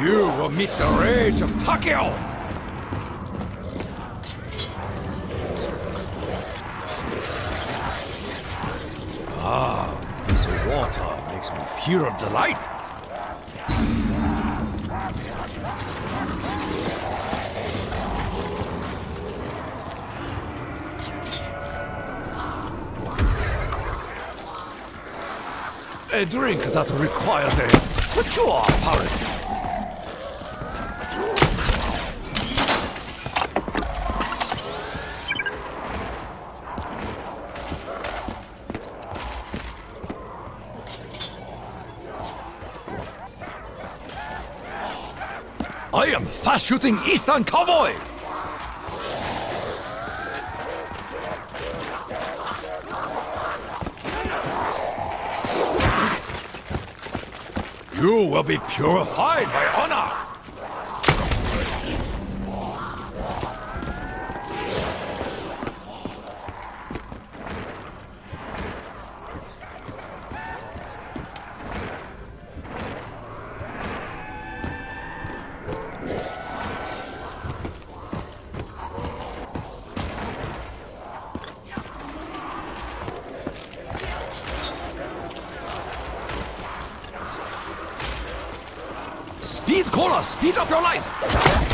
You will meet the rage of Takeo! Ah, this water makes me pure delight. A drink that requires a mature palate. I am fast-shooting Eastern Cowboy! You will be purified by honor! Speed Cola, speed up your life!